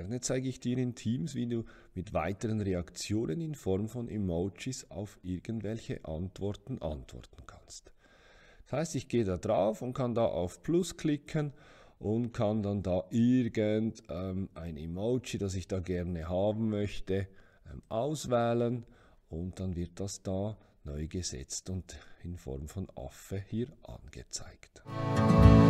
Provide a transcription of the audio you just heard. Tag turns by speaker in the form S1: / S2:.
S1: Gerne zeige ich dir in Teams, wie du mit weiteren Reaktionen in Form von Emojis auf irgendwelche Antworten antworten kannst. Das heißt, ich gehe da drauf und kann da auf Plus klicken und kann dann da irgendein Emoji, das ich da gerne haben möchte, auswählen und dann wird das da neu gesetzt und in Form von Affe hier angezeigt.